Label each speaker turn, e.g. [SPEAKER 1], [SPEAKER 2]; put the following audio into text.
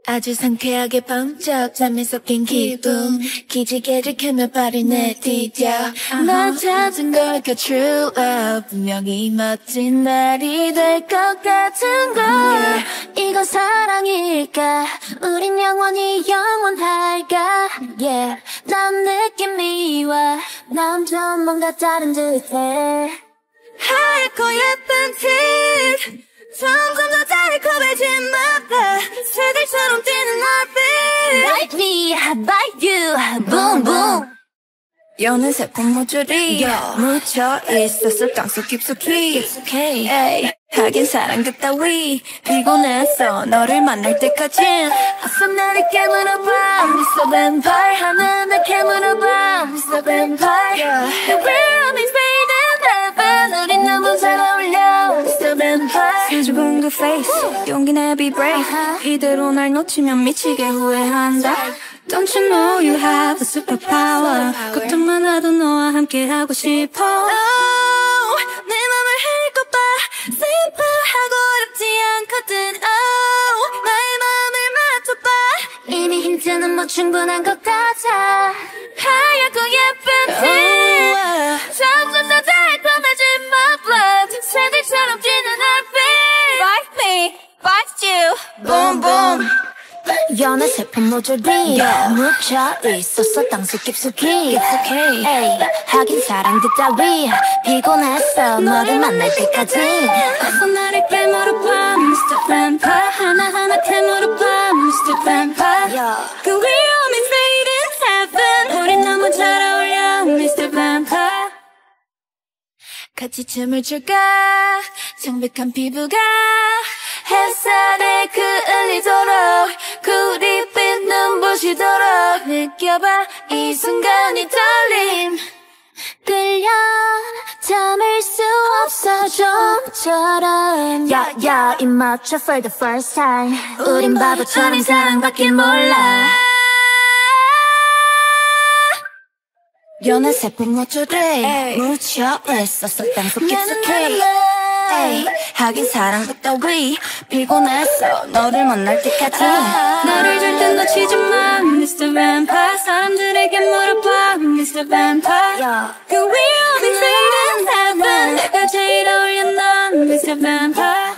[SPEAKER 1] 아주 상쾌하게 번쩍 잠에 섞인 기분 기지개를 켜며 발을 내디뎌 널 찾은 걸까 true love 분명히 멋진 날이 될 것 같은 걸 이건 사랑일까 우린 영원히 영원할까 yeah 난 느낌이 와 난 좀 뭔가 다른 듯해 하얗고 예쁜 티 점점 더 달콤해진 my blood 새들처럼 뛰는 얼빛 Like me, like you, boom boom 여는 세포 모조리 묻혀 있었어 땅속 깊숙이 Ay, 하긴 사랑 그따위 피곤했어 너를 만날 때까진 어서 나를 깨물어봐 Mr. Vampire 하늘을 깨물어봐 Mr. Vampire The real is fading heaven 우린 너무 잘 어울려 Mr. Vampire 수줍은 그 face 용기 내 be brave 이대로 날 놓치면 미치게 후회한다 Don't you know you have a superpower 걱정만 하도 너와 함께 하고 싶어 Oh, 내 맘을 읽어봐 simple 어렵지 않거든 Oh, 나의 마음을 맡아봐 이미 힌트는 뭐 충분한 것 같아 하얗고 예쁜 티 점점 더 달콤해진 my blood 새들처럼 뛰는 얼빛 Like me, like you Boom boom 연애 세포 모조리 묻혀 있었어 땅속 깊숙이 Ay, 하긴 사랑 그따위 피곤했어 너를 만날 때까지 어서 나를 깨물어봐 Mr. Vampire 하나하나 깨물어봐 Mr. Vampire 그 위험이 fading heaven 우린 너무 잘 어울려 Mr. Vampire 같이 춤을 출까 창백한 피부가 햇살에 그을리도록 구릿빛 눈부시도록 느껴봐 이 순간이 떨림 끌려 참을 수 없어 좀처럼 야야 입 맞춰 for the first time 우린 바보처럼 사랑밖에 몰라 연애 세포 모조리 묻혀 있었어 땅속 깊숙이 Ay, 하긴 사랑 그따위 피곤했어 너를 만날 때까지 나를 절대 놓치지 마 Mr. Vampire 사람들에게 물어봐 Mr. Vampire 그 위험이 fading heaven 내가 제일 어울려 넌 Mr. Vampire